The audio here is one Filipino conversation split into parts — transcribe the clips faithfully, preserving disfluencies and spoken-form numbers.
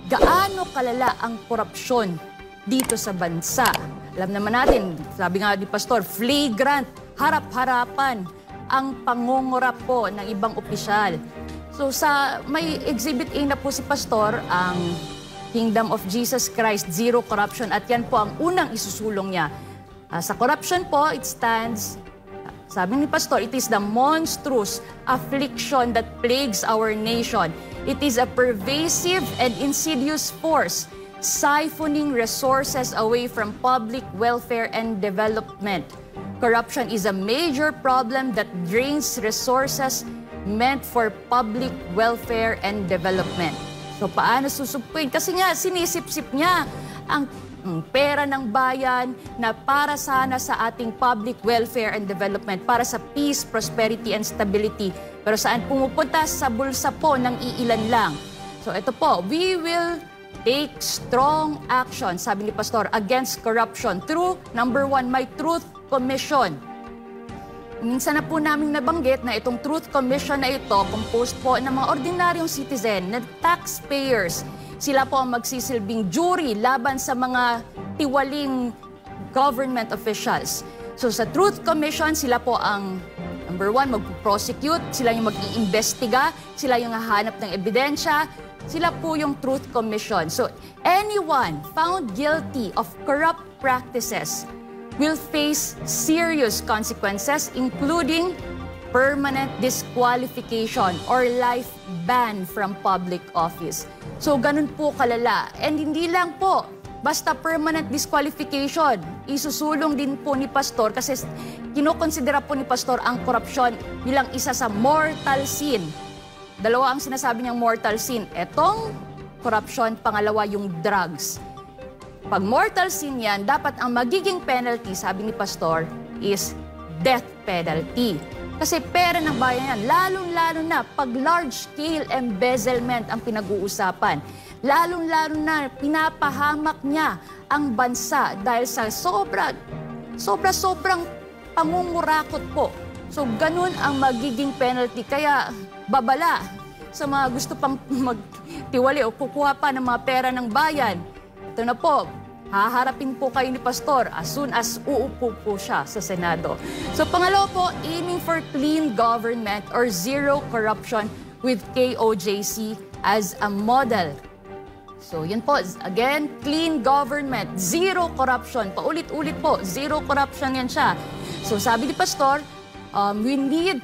gaano kalala ang korupsyon dito sa bansa. Alam naman natin, sabi nga ni Pastor, flagrant, harap-harapan ang pangungurap po ng ibang opisyal. So sa may Exhibit A na po si Pastor, ang Kingdom of Jesus Christ, Zero Corruption, at yan po ang unang isusulong niya. Uh, sa corruption po, it stands, sabi ni Pastor, it is the monstrous affliction that plagues our nation. It is a pervasive and insidious force, siphoning resources away from public welfare and development. Corruption is a major problem that drains resources meant for public welfare and development. So paano susupin? Kasi nga sinisip-sip niya ang mm, pera ng bayan na para sana sa ating public welfare and development, para sa peace, prosperity, and stability. Pero saan pumupunta? Sa bulsa po ng iilan lang. So ito po, we will take strong action, sabi ni Pastor, against corruption through, number one, my Truth Commission. Minsan na po namin nabanggit na itong Truth Commission na ito, composed po ng mga ordinaryong citizen, na taxpayers. Sila po ang magsisilbing jury laban sa mga tiwaling government officials. So sa Truth Commission, sila po ang, number one, mag-prosecute, sila yung mag-iimbestiga, sila yung hahanap ng ebidensya, sila po yung Truth Commission. So anyone found guilty of corrupt practices will face serious consequences, including permanent disqualification or life ban from public office. So ganun po kalala. And hindi lang po basta permanent disqualification. Isusulong din po ni Pastor kasi kinokonsidera po ni Pastor ang korupsyon bilang isa sa mortal sin. Dalawa ang sinasabi niyang mortal sin. Etong korupsyon, pangalawa yung drugs. Pag mortal sin yan, dapat ang magiging penalty, sabi ni Pastor, is death penalty. Kasi pera ng bayan yan, lalong-lalo na pag large-scale embezzlement ang pinag-uusapan. Lalong-lalo na pinapahamak niya ang bansa dahil sa sobra, sobra-sobrang pangungurakot po. So ganun ang magiging penalty. Kaya babala sa mga gusto pang magtiwali o kukuha pa ng mga pera ng bayan. Ito na po, haharapin po kayo ni Pastor as soon as uupo po siya sa Senado. So pangalawa po, aiming for clean government or zero corruption with K O J C as a model. So yun po, again, clean government, zero corruption. Paulit-ulit po, zero corruption yan siya. So sabi ni Pastor, um, we need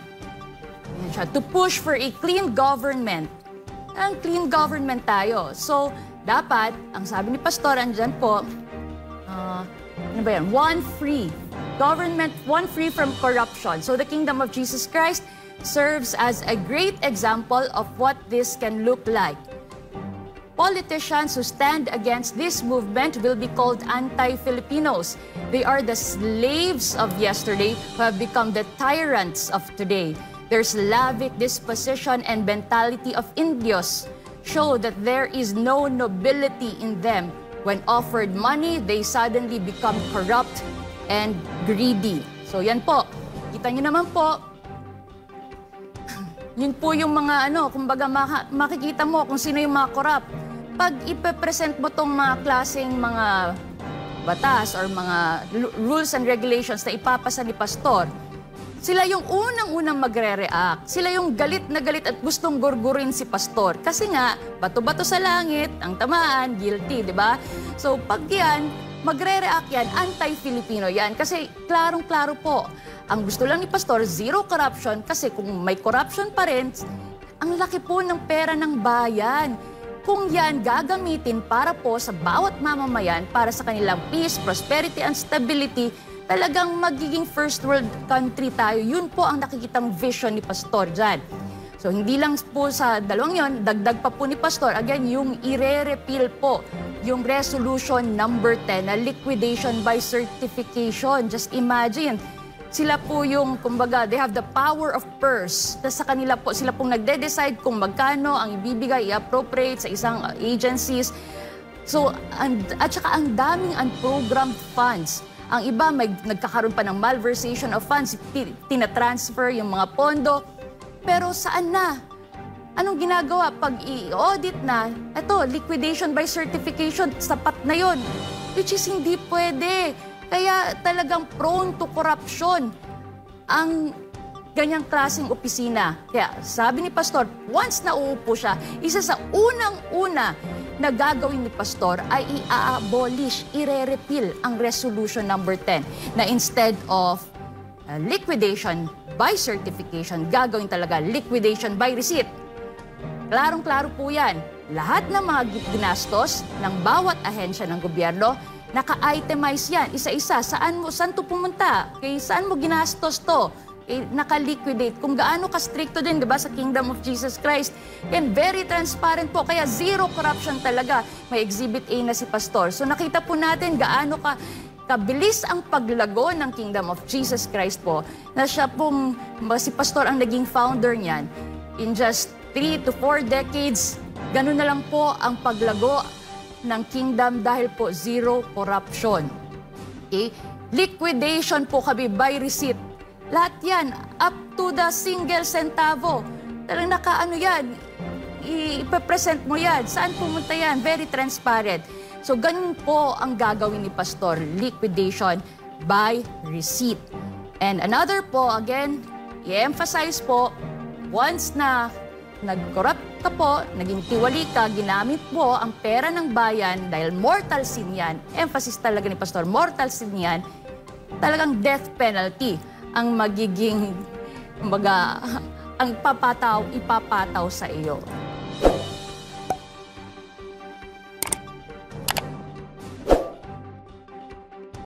yan siya, to push for a clean government. Ang clean government tayo. So dapat, ang sabi ni Pastor, andyan po, uh, ano ba yan? One free. Government, one free from corruption. So the Kingdom of Jesus Christ serves as a great example of what this can look like. Politicians who stand against this movement will be called anti-Filipinos. They are the slaves of yesterday who have become the tyrants of today. Their Slavic disposition and mentality of Indios show that there is no nobility in them. When offered money, they suddenly become corrupt and greedy. So yan po. Kita nyo naman po, yun po yung mga ano, kumbaga makikita mo kung sino yung mga corrupt. Pag ipepresent mo tong mga klaseng mga batas or mga rules and regulations na ipapasa ni Pastor, sila yung unang-unang magre-react. Sila yung galit na galit at gustong gurgurin si Pastor. Kasi nga, bato-bato sa langit, ang tamaan, guilty, di ba? So pag yan, magre-react yan, anti-Filipino yan. Kasi klarong-klaro po, ang gusto lang ni Pastor, zero corruption. Kasi kung may corruption pa rin, ang laki po ng pera ng bayan. Kung yan gagamitin para po sa bawat mamamayan, para sa kanilang peace, prosperity, and stability, talagang magiging first world country tayo. Yun po ang nakikitang vision ni Pastor dyan. So hindi lang po sa dalawang yon, dagdag pa po ni Pastor, again, yung ire-repeal po, yung resolution number ten na liquidation by certification. Just imagine, sila po yung, kumbaga, they have the power of purse. Tapos sa kanila po, sila pong nagde-decide kung magkano ang ibibigay, i-appropriate sa isang agencies. So, and, at saka ang daming unprogrammed funds. Ang iba, may nagkakaroon pa ng malversation of funds, tinatransfer yung mga pondo. Pero saan na? Anong ginagawa? Pag i-audit na, eto, liquidation by certification, sapat na yon. Which is hindi pwede. Kaya talagang prone to corruption ang ganyang klaseng opisina. Kaya sabi ni Pastor, once na uupo siya, isa sa unang-una na gagawin ni Pastor ay i-abolish, i-repeal ang resolution number ten na instead of uh, liquidation by certification, gagawin talaga liquidation by receipt. Klarong-klaro po yan. Lahat ng mga ginastos ng bawat ahensya ng gobyerno, naka-itemize yan, isa-isa. Saan mo, saan to pumunta? Kay saan mo ginastos to? Eh, naka-liquidate. Kung gaano ka-stricto din, di ba, sa Kingdom of Jesus Christ. And very transparent po. Kaya zero corruption talaga. May Exhibit A na si Pastor. So nakita po natin gaano ka kabilis ang paglago ng Kingdom of Jesus Christ po, na siya pong, si Pastor ang naging founder niyan. In just three to four decades, ganun na lang po ang paglago ng kingdom dahil po zero corruption. Okay? Liquidation po kami by receipt. Lahat yan, up to the single centavo. Talagang nakaano yan, ipapresent mo yan. Saan pumunta yan? Very transparent. So ganun po ang gagawin ni Pastor, liquidation by receipt. And another po, again, i-emphasize po, once na nag-corrupt ka po, naging tiwali ka, ginamit mo ang pera ng bayan dahil mortal sin yan, emphasis talaga ni Pastor, mortal sin yan, talagang death penalty ang magiging, kumbaga, ang papataw, ipapataw sa iyo.